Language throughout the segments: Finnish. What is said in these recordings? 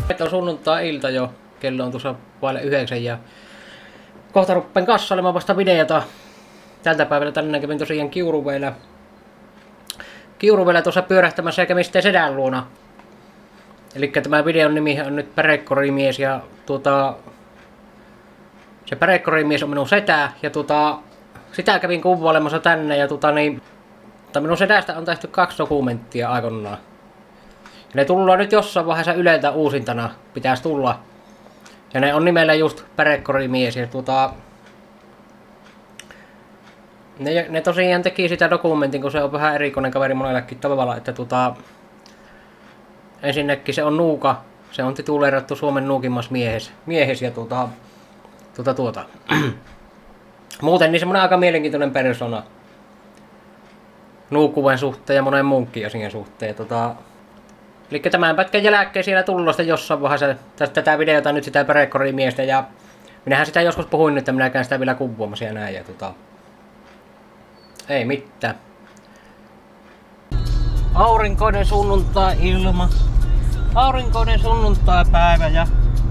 Nyt on sunnuntai-ilta jo, kello on tuossa vaille 9 ja kohta ruppeen kassailemaan vasta videota. Tältä päivällä tänään kävin tosiaan Kiuruvedellä tuossa pyörähtämässä ja kävin sitten sedän luona. Elikkä tämä videon nimi on nyt Pärekkorimies ja se Pärekkorimies on minun setä ja sitä kävin kuvailemassa tänne ja minun sedästä on tehty 2 dokumenttia aikoinaan. Ja ne tullaan nyt jossain vaiheessa Yleltä uusintana, pitäisi tulla. Ja ne on nimellä just Pärekkorimies ja ne tosiaan teki sitä dokumentin, kun se on vähän erikoinen kaveri monellekin tavalla, että ensinnäkin se on nuuka, se on tituleerattu Suomen nuukimmas miehes ja muuten niin semmonen aika mielenkiintoinen persona nuukkuven suhteen ja monen muunkin asian suhteen. Eli tämän pätkän jälkeen siellä tullaan sitten jossain vaiheessa tätä videota nyt sitä Pärekkorimiestä ja minähän sitä joskus puhuin, että minä käyn sitä vielä kuvaamassa ja näin ja ei mitään. Aurinkoinen sunnuntai-ilma. Aurinkoinen sunnuntai-päivä ja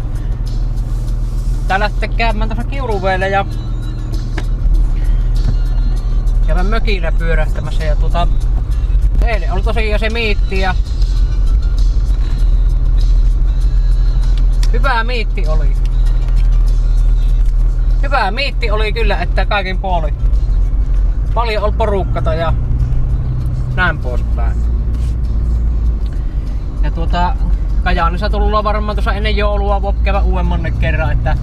tää lähtee käymään tuossa Kiuruvedellä ja käydään mökillä pyörähtämässä ja eilen oli tosiaan se miitti ja hyvä miitti oli kyllä, että kaikin puolin. Paljon oli porukkata ja näin poispäin. Ja Kajaanissa tullaan varmaan tuossa ennen joulua käydä uudemman kerran, että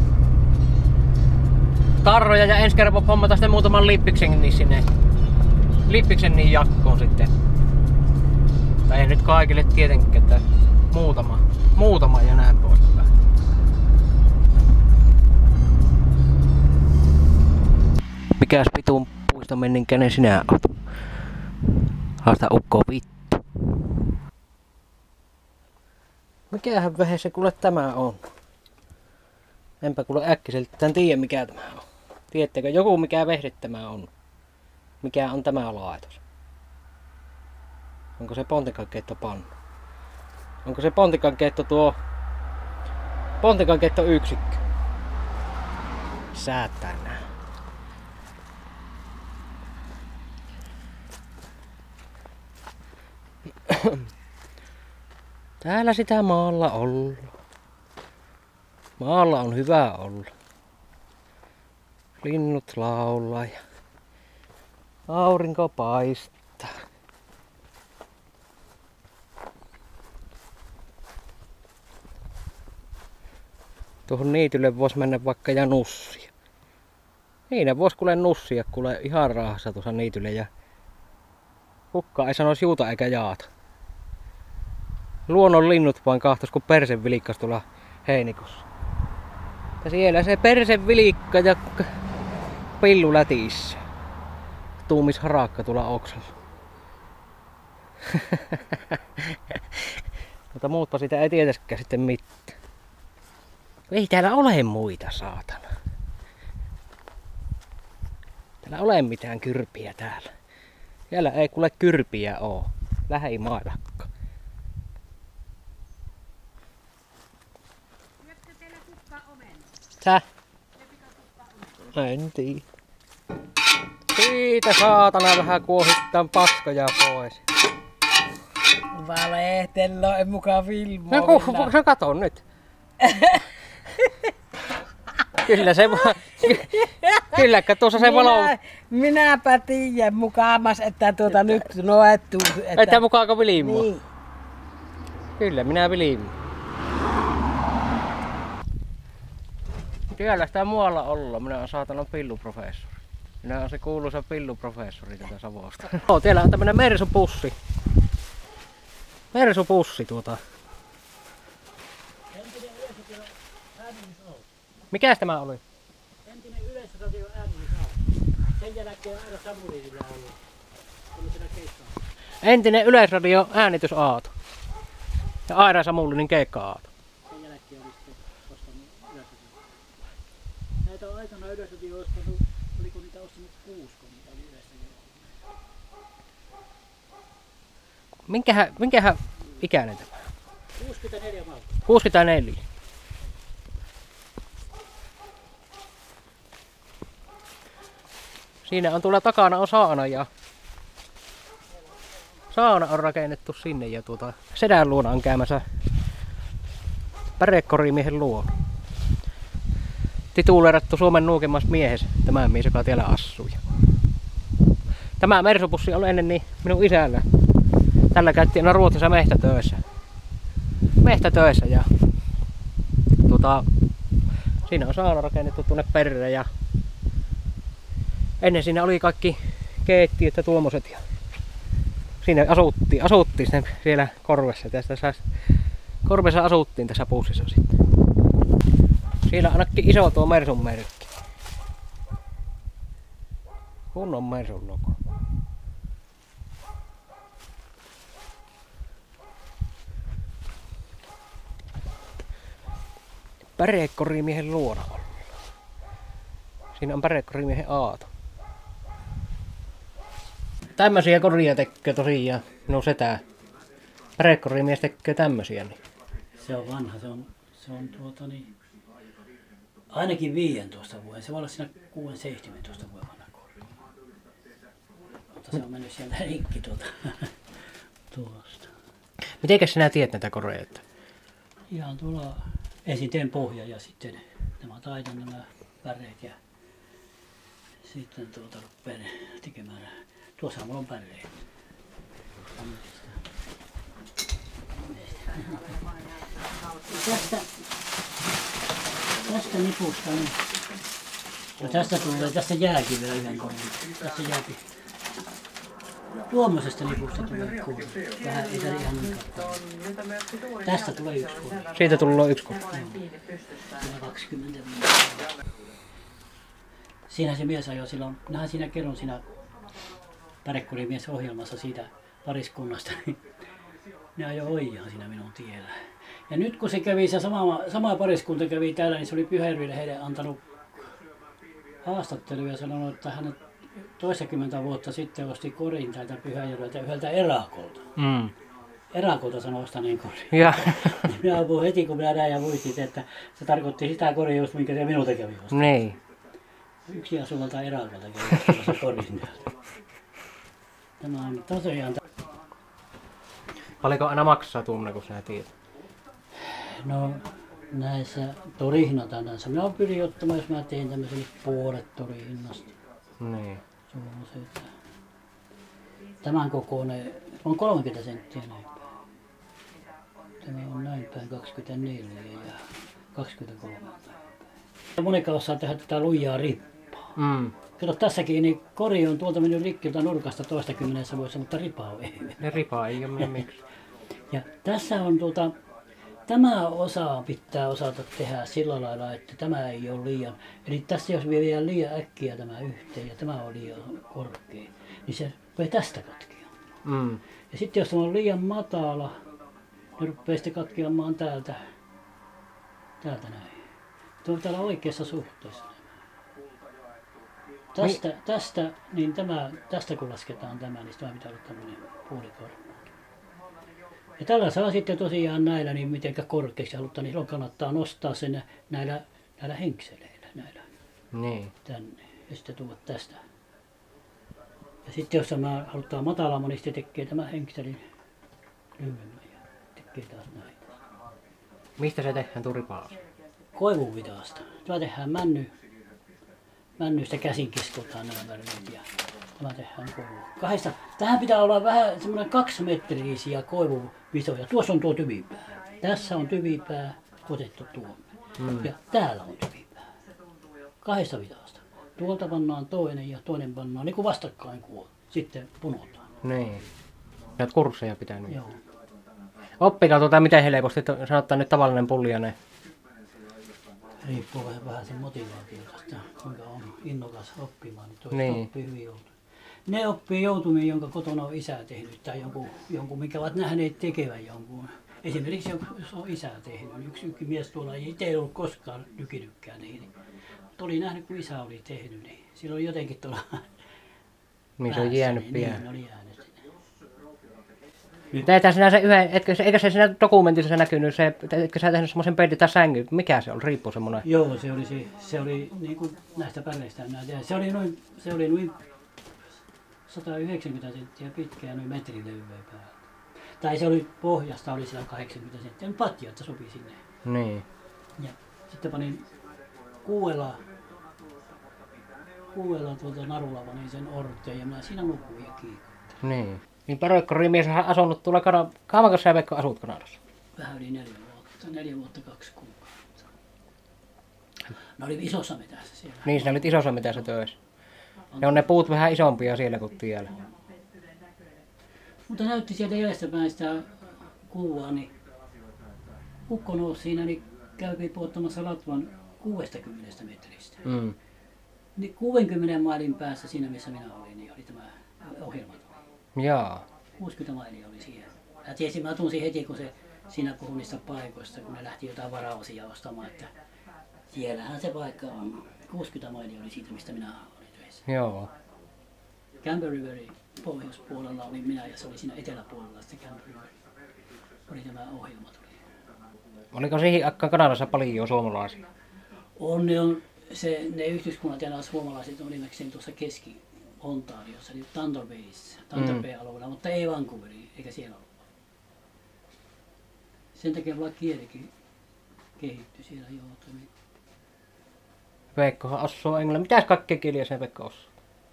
tarroja ja ensi kerran hommata sitten muutaman lippiksen niin jakkoon sitten. Tai ei nyt kaikille tietenkään, että muutama ja näin poispäin. Mikäs vitun puiston mennin, kenen sinä oot? Haasta ukko vittu. Mikähän vehe se kuule tämä on? Enpä kuule äkkiseltään tiedä mikä tämä on. Tiedättekö joku mikä vehde tämä on? Mikä on tämä laitos? Onko se pontikankeittopannu? Onko se pontikankeittoyksikkö? Säätänä. Täällä sitä maalla olla. Maalla on hyvä olla. Linnut laulaa ja aurinko paistaa. Tuohon niitylle vois mennä vaikka ja nussia. Niin, vois kuule nussia kuule ihan raahassa tuossa niitylle ja kukaan ei sanoisi juuta eikä jaata. Luonnon linnut vain kahtos kun persevilikkas tuolla heinikossa. Ja siellä se persevilikka ja pillu lätissä. Tuumis harakka tuolla oksalla. Mutta muutpa sitä ei tietäskään sitten mitään. Ei täällä ole muita saatana. Täällä ole mitään kyrpiä täällä. Siellä ei kuule kyrpiä oo. Lähimaillakaan. Syötkö teillä kukka omena? Tää? Lepikö kukka omena? En tiedä. Siitä saatana vähän kuohittaa paskoja pois. Valehtelo, en mukaan filmoida. No katon nyt. Kyllä se kylläkö tuossa se valo. Minäpä tiedän mukaamas, että nyt noettu. Että mukaanko vilimua? Niin. Kyllä minä vilimin. Siellä sitä muualla olla. Minä olen saatana pilluprofessori. Minä olen se kuuluisa pilluprofessori tätä Savosta. Täällä on tämmönen Mersupussi. Mikäs tämä oli? Entinen Yleisradio äänitysauto. Sen jälkeen aina Samuelilla ollut. Entinen Yleisradio äänitysauto. Ja Aira Samulinin keikka-auto. Sen jälkeen oli sitten ostanut Yleisradio. Näitä on aikana Yleisradio ostanut, oliko niitä ostanut 6, kun niitä oli Yleisradio. Minkähän ikäinen tämä? 64 valtaa. 64. Siinä on tuolla takana on sauna ja sauna on rakennettu sinne ja sedän luona on käymässä pärekorimiehen luo. Tituleerattu Suomen nuukemmas miehes, tämä mies, joka täällä asuu. Tämä mersupussi oli ennen niin minun isällä. Tällä käytti aina Ruotsissa mehtätöissä ja siinä on sauna rakennettu tuonne perään ja ennen siinä oli kaikki keittiöt ja tuommoiset ja siinä asuttiin siellä korvessa. Korvessa asuttiin tässä pussissa sitten. Siellä on ainakin iso tuo Mersun merkki. Kunnon Mersun logo. Pärekorimiehen luona ollaan. Siinä on pärekorimiehen aato. Tämmösiä koria tekee tosiaan minun setä. Pärekorimies tekee tämmösiä. Niin. Se on vanha, se on ainakin 15 vuoden. Se voi olla siinä 6-17 vuoden vanha kori. Mutta se on mennyt sieltä rikki tuosta. Mitenkäs sinä tiedät näitä koreja? Ihan tuolla ensin teen pohja ja sitten nämä taitan nämä väreet ja sitten rupean tekemään. Tuossa mulla on päreet. Tästä nipusta niin. No tästä jääkin vielä yhden korin. Tästä jääkin. Tuommoisesta nipusta tulee kuri. Vähän ei täällä ihan niin katsoa. Tästä tulee yksi kuri. Siitä tulee yksi kuri. 20 minuuttia. Siinä se mies ajoi silloin, nähdään siinä kerron siinä pärekurimies ohjelmassa siitä pariskunnasta, niin ne ajoi oijaan siinä minun tiellä. Ja nyt kun se kävi, se sama pariskunta kävi täällä, niin se oli Pyhäjärville heille antanut haastatteluja ja sanonut, että hän toistakymmentä vuotta sitten osti korin täältä Pyhäjärveltä yhdeltä erakolta. Erakolta sanoi ostaneen korin. Ja. Minä apuin heti, kun minä näin ja muistin, että se tarkoitti sitä koria just, minkä se minulta kävi ostaa. Niin. Yksi asuvalta erakolta kävi ostamassa korin. Tämä on tosiaan. Paljonko aina maksaa tunne, kun sinä tiedät? No näissä torihinnat näissä. Minä pyrin ottamaan, jos mä tein tämmöisen puolet torihinnasta. Niin. Tämän kokoinen on 30 senttiä näin päin. Tämä on näin päin 24 ja 23 päin. Monika osaa tehdä tätä lujaa rippaa. Kato tässäkin, niin kori on tuolta mennyt rikkiltä nurkasta 20 vuodessa, mutta ripaa ei. Ne ripaa ei ole miksi. Ja tässä on tämä osa pitää osata tehdä sillä lailla, että tämä ei ole liian, eli tässä jos viedään liian äkkiä tämä yhteen ja tämä on liian korkea, niin se rupeaa tästä katkeamaan. Ja sitten jos on liian matala, niin rupeaa sitten katkeamaan täältä näin. Tuo on täällä oikeassa suhteessa. Niin tästä kun lasketaan tämä, niin tämä pitää olla tämmöinen puolikorva. Ja tällä saa sitten tosiaan näillä, niin mitenkä korkeaksi halutaan, niin silloin kannattaa nostaa sen näillä henkseleillä. Niin. Tänne. Ja sitten tuoda tästä. Ja sitten jos mä halutaan matalamman, niin sitten tekee tämä henkselin lyhyemmän ja tekee taas näin. Mistä se tehdään turipaa? Koivuvitaasta. Tämä tehdään männystä käsin kiskotaan nämä väreet ja tämä tehdään koivu. Tähän pitää olla vähän semmoinen 2 metrisiä koivuvisoja. Tuossa on tuo tyvipää. Tässä on tyvipää otettu tuonne. Ja täällä on tyvipää. 2 vitasta. Tuolta pannaan toinen ja toinen pannaan niin kuin vastakkain sitten punotaan. Niin. Näitä kursseja pitää nyt. Joo. Oppikaa miten helposti, sanotaan nyt tavallinen pulliainen. Riippuu vähän sen motivaatiosta, kuinka on innokas oppimaan, niin toiset oppii hyvin joutumia. Ne oppii joutumia, jonka kotona on isä tehnyt tai jonkun mikä ovat nähneet tekevän jonkun. Esimerkiksi jos on isä tehnyt, yksi mies tuolla ei itse ollut koskaan nykinytkään niin. Mutta oli nähnyt, kun isä oli tehnyt, niin silloin jotenkin tuolla niin se on jäänyt pian. Niin, oli jäänyt. Teetään sinä se yhden, eikä se siinä dokumentissa näkynyt, etkö sä tehnyt semmoisen peitin tai sängyn, mikä se oli, riippuu semmoinen? Joo, se oli niin kuin näistä päreistä minä tiedän. Se oli noin 190 senttiä pitkä ja noin metrin levyä päällä. Tai se oli pohjasta oli siellä 80 senttiä, mutta patja, että sopii sinne. Niin. Ja sitten panin kuuella tuolta narulla panin sen orteen ja minä siinä nukuin ja kiikuttelin. Niin. Niin Paroikkori-mies on asunut tuolla kauanko sä Veikko asut Kanadassa? Vähän yli 4 vuotta 2 kuukautta. Ne oli isossa metässä siellä. Niin, sinä olit isossa metässä töissä. Ne on ne puut vähän isompia siellä kuin tiellä. Mutta näytti sieltä jäljestäpäin sitä kuvaa, niin ukko nousi siinä, niin käytiin puottamassa latvan 60 metristä. Mm. Niin 60 mailin päässä siinä, missä minä olin, niin oli tämä ohjelma. Jaa. 60 mailia oli siihen. Mä tunsin heti, kun se siinä puhui niistä paikoista, kun ne lähti jotain varaosia ostamaan, että siellähän se paikka on. 60 mailia oli siitä, mistä minä olin töissä. Joo. Camber Riverin pohjoispuolella oli minä ja se oli siinä eteläpuolella sitten Camber River. Oli tämä ohjelma tuli. Oliko siihen aikaan Kanadassa paljon suomalaisia? Ne yhdyskunnat ja nämä suomalaiset on nimekseen tuossa Keski-Ontariossa, eli Thunder Bayssä, Thunder Bay-alueella, mutta ei Vancouveriin, eikä siellä ollut. Sen takia mulla kielikin kehittyi siellä joo. Veikkohan osuu englannin. Mitäs kaikkea kieliä sen Veikko osuu?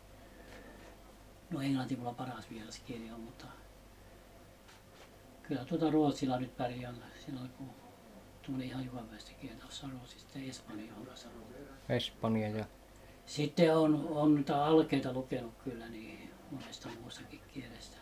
No englanti mulla paras vieraskieli on, mutta kyllä Ruotsilla nyt pärjää silloin, kun tuli ihan juopäistä kieltä osaa Ruotsista ja Espanja on kanssa. Espanja ja... Sitten on niitä alkeita lukenut kyllä niin monesta muustakin kielestä.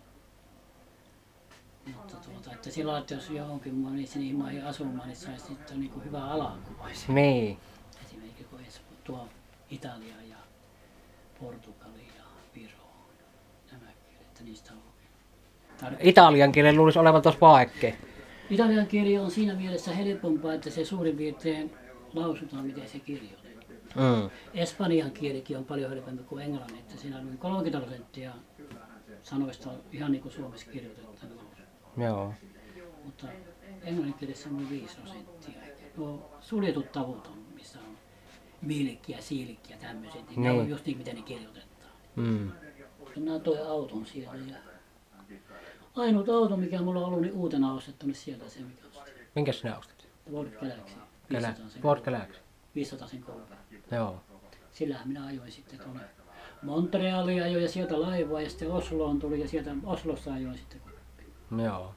Mutta että sillä että jos johonkin niihin maihin asumaan, niin saisi sitten niin kuin hyvä alakuvaisi. Niin. Esimerkiksi kun tuo Italia ja Portugali ja Viro, nämä kielet, että niistä on lukenut. Italian kielen luulisi olevan tuossa vaikea. Italian kieli on siinä mielessä helpompaa, että se suurin piirtein lausutaan, miten se kirjoitetaan. Espanjan kielikin on paljon helpompi kuin englannin, että siinä on 30% sanoista on ihan niin kuin suomessa kirjoitettuna. Joo. Mutta englannin kielessä on 5%. Nuo suljetut tavut on, missä on miilikki ja siilikki ja tämmöiset, niin ne on just niin, miten ne kirjoitetaan. Minä toin auton siellä ja ainut auto, mikä mulla on ollut, niin uutena ostettu, niin sieltä se mikä ostin. Minkäs sinä ostit? Ford Galaxy. Ford Galaxy. 500 sen koupe. Joo. Sillähän minä ajoin sitten tuonne Montrealiin ajoin ja sieltä laivaa ja sitten Osloon tuli ja sieltä Oslossa ajoin sitten. Joo.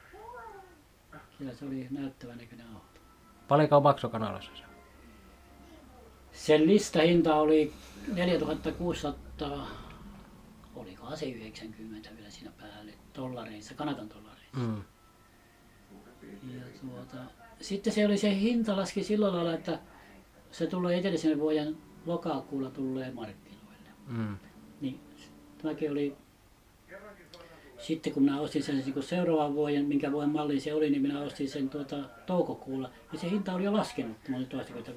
Kyllä se oli näyttävän näköinen auto. Paljonko maksoi Kanadassa se? Sen listahinta oli 4600, olikohan se 90 vielä siinä päälle, dollareissa, Kanadan dollareissa. Ja sitten se oli se hinta laski sillä lailla, että se tulee edellisen vuoden lokakuulla tulee markkinoille. Niin tämäkin oli, sitten kun minä ostin sen niin seuraavan vuoden, minkä vuoden malli se oli, niin minä ostin sen toukokuulla, niin se hinta oli jo laskenut, mä olin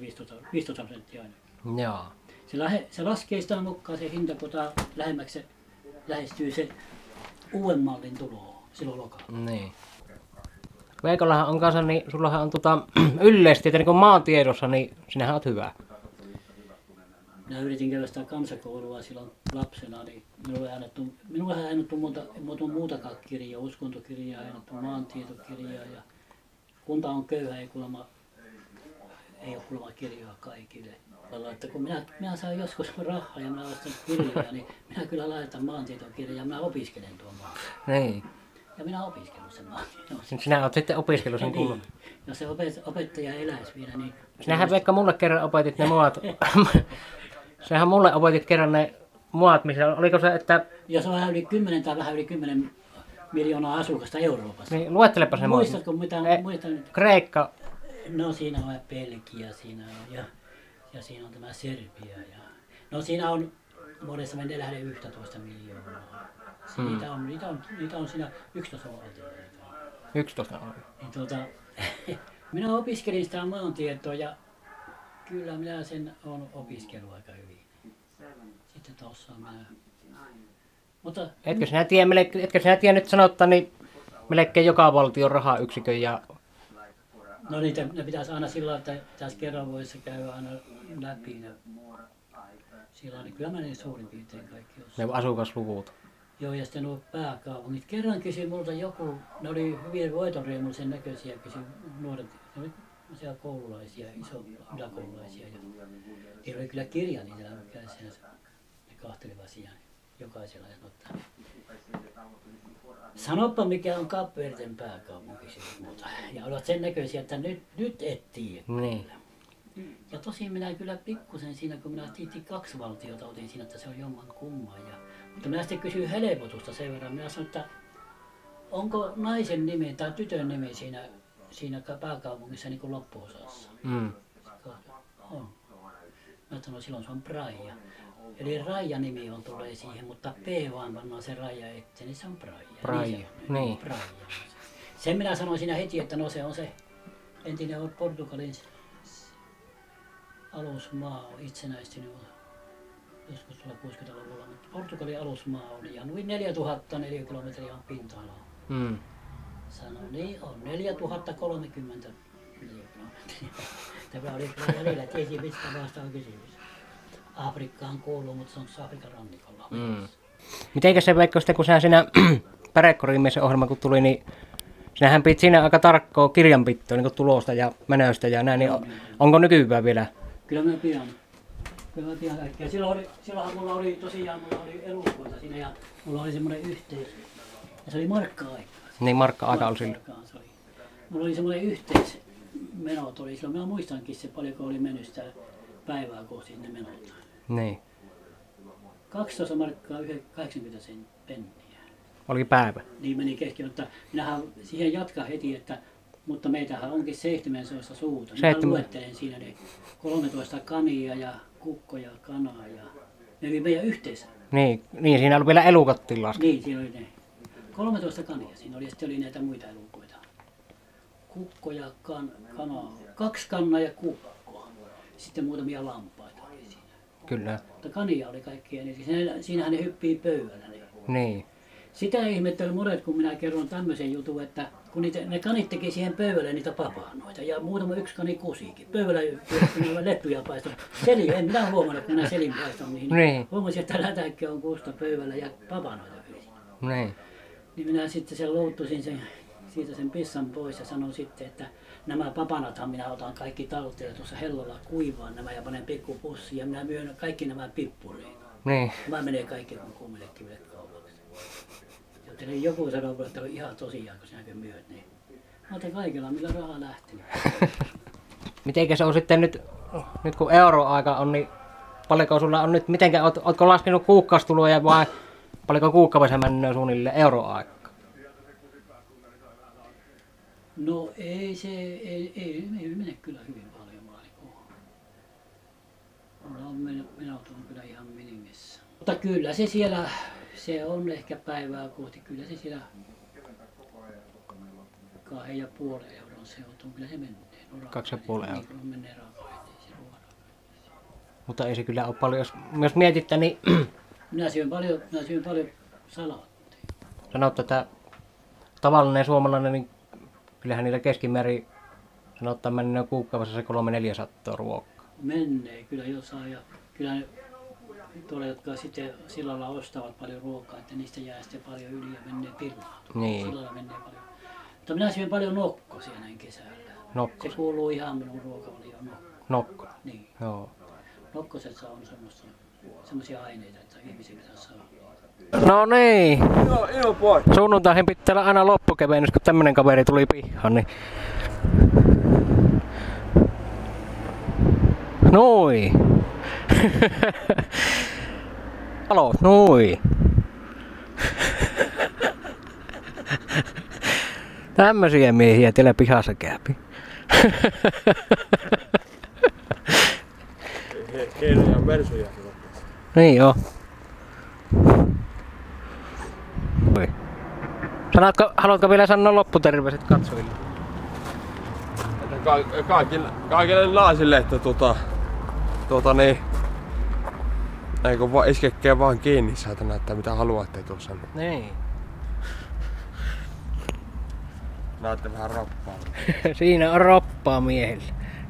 15% aina. Joo. Se laskee sitä mukaan se hinta, kun lähemmäksi se lähestyy se uuden mallin tuloa silloin lokakuulla. Niin. Veikollahan on kanssa, niin sullahan on yleisesti, että niin maantiedossa, niin sinähän oot hyvä. Minä yritin käydä sitä kansakoulua silloin lapsena, niin minulle ei annettu muutakaan kirjaa, uskontokirjaa, ei annettu maantietokirjaa ja kunta on köyhä, ei ole kuulemma kirjaa kaikille. Että kun minä saan joskus rahaa ja minä ostan kirjoja, niin minä kyllä laitan maantietokirjaa ja minä opiskelen tuon maan. Niin. Ja minä opiskellut sen maantiedon. Sinä olet sitten opiskellut sen kuulun. Niin. Jos se opettaja eläisi vielä, niin... Sinähän Veikka mulle kerran opetit ne muat. Sehän mulle opetit kerran ne muat, missä oliko se, että... Jos on vähän yli 10 tai vähän yli 10 miljoonaa asukasta Euroopassa. Niin, luettelepas ne muat. Muistatko mitä? Kreikka. No siinä on Belgia, siinä on ja siinä on tämä Serbia. No siinä on, vuodessa menee lähde 11 miljoonaa. Niitä on siinä 11 valtiota. 11 on. Niin minä opiskelin sitä maantietoa ja kyllä minä sen olen opiskellut aika hyvin. Sitten tuossa minä... Mutta... Etkö sinä tiedä nyt sanottaa, niin melkein joka valtion rahayksikön ja No niitä ne pitäisi aina sillä lailla, että pitäisi kerran vuodessa käydä aina läpi ne. Sillä niin kyllä mä ne suurin piirtein kaikki osaan. ne asukasluvut. Joo, ja sitten nuo pääkaupungit. Kerran kysyi multa joku, ne oli hyvin voitonriemullisen näköisiä, kysyi nuoret, ne oli siellä koululaisia, yläkoululaisia. Ja niillä oli kyllä kirja niitä kädessä, ne kahtelivat siellä jokaisella. Ja sanoppa mikä on Kapverden pääkaupunki multa. Ja olivat sen näköisiä, että nyt et tiedä. Niin. Ja tosin minä kyllä pikkusen siinä, kun minä tiitin 2 valtiota, otin siinä, että se on jomman kumman. Mutta minä sitten kysyin helpotusta sen verran. Minä sanoin, että onko naisen nimi tai tytön nimi siinä pääkaupungissa niin kuin loppuosassa? On. Mä sanoin, silloin se on Praia. Eli Raija-nimi on tulee siihen, mutta P vaan pannaan se Raija eteen, niin se on Praia. Praia, niin. Praia. Sen minä sanoin siinä heti, että no se on se entinen Portugalin alusmaa on itsenäistynyt joskus tuolla 60-luvulla, mutta Portugalin alusmaa oli ja noin 4000 neliökilometriä on pinta-alaa. Sanoin, niin on 4030 neliökilometriä. Tämä oli kyllä välillä, tiesi mistä maasta on kysymys. Afrikkaan kuuluu, mutta se on Afrikan rannikolla. Mitenkä se Veikko sitten, kun sinä siinä Pärekkorimiesten ohjelma kun tuli, niin sinähän piti siinä aika tarkkoa kirjanpitoa niin tulosta ja menöstä ja näin, niin onko nykyään vielä? Kyllä mä pidän. Kyllä mä pidän kaikkea. Silloinhan mulla oli tosiaan elukoita siinä ja mulla oli semmoinen yhteys. Ja se oli markka-aikaa. Niin, markka-aika oli silloin. Mulla oli semmoinen yhteismenot oli silloin. Mä muistankin se paljonko oli mennyt sitä päivää kohti ne menot. Niin. 12 markkaa 80 penniä. Oli päivä. Niin meni kesken, mutta minähän siihen jatkan heti, että mutta meitähän onkin 17 suuta. Minä luettelen siinä ne 13 kania ja kukkoja, kanaa ja ne oli meidän yhteensä. Niin, siinä oli vielä elukattiin laskettu. Niin, siinä oli ne 13 kania siinä oli ja sitten oli näitä muita elukoita. Kukkoja, kanaa, 2 kannaa ja kukkoa. Sitten muutamia lampaita oli siinä. Kyllä. Mutta kania oli kaikki eniten. Siinähän ne hyppii pöydällä. Niin. Sitä ihmetteli monet, kun minä kerron tämmöisen jutun, että kun ne kanit teki siihen pöydälle niitä papanoita ja muutama yksi kani kusikin. Pöydällä lettuja paistoi. En minä huomannut, kun minä selin paiston niihin. Niin. Huomasin, että lätäkkä on kuusta pöydällä ja papanoita yli. Niin. Niin minä sitten sen louttusin siitä sen pissan pois ja sanoin sitten, että nämä papanathan minä otan kaikki talteen tuossa hellolla kuivaan nämä ja panen pikkupussiin ja minä myön kaikki nämä pippuriin. Niin. Mä menee kaikki kun kuumille kivet kaupaksi. Joten joku sanoo, että on ihan tosiaan, kun sinäkin myöt, niin mä otan kaikilla, millä raha lähti. Mitenkä se on sitten nyt kun euroaika on, niin paljonko sulla on nyt, ootko laskenut kuukkaustuloja vai paljonko kuukaudessa mennään suunnilleen euroaika? No ei mene kyllä hyvin paljon mulla on menot on kyllä ihan minimissä. Mutta kyllä se siellä, se on ehkä päivää kohti, kyllä se siellä 2,5 euron se on, kyllä se menee. 2,5 euroa. Niin, kun menee raaka-aineisiin, Mutta ei se kyllä ole paljon, jos mietitte, niin minä syön paljon salaattia. sanot, että tavallinen suomalainen, niin kyllähän niillä keskimäärin sanottaa mennä kuukaudessa se 300-400 ruokaa. Menee kyllä jossain ja kyllä ne tuolla, jotka sitten sillalla ostavat paljon ruokaa, että niistä jää sitten paljon yli ja menee pilaantumaan. Niin. Sillalla menee paljon. Mutta minä syön paljon nokkosia näin kesällä. Nokkos. Se kuuluu ihan minun ruokavalioon Nokko. Niin. Joo. Nokkosessa on semmoisia aineita, että ihmisiä pitäisi saada. No niin. Sunnuntaihin pitää olla aina loppukevennys, kun tämmönen kaveri tuli pihaan, niin Noi. Halo, noi. Tämmösiä miehiä teillä pihassa käypi. Keinoja mersuja. Niin joo. Haluatko vielä sanoa lopputerveiset katsojille? Kaikille naisille, että niin, eikö vaan iskekää vaan kiinni, saata näyttää mitä haluatte tuossa. Niin. Näette vähän roppaa. Siinä on roppaa miehellä.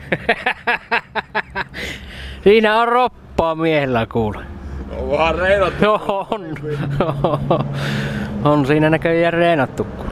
Siinä on roppaa miehellä kuule. On vähän reinattu. On siinä näköjään reenattu.